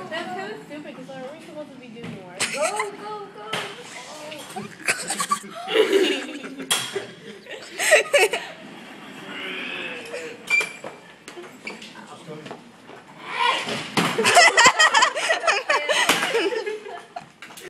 That's kind of stupid because we're supposed to be doing work. Go, go, go.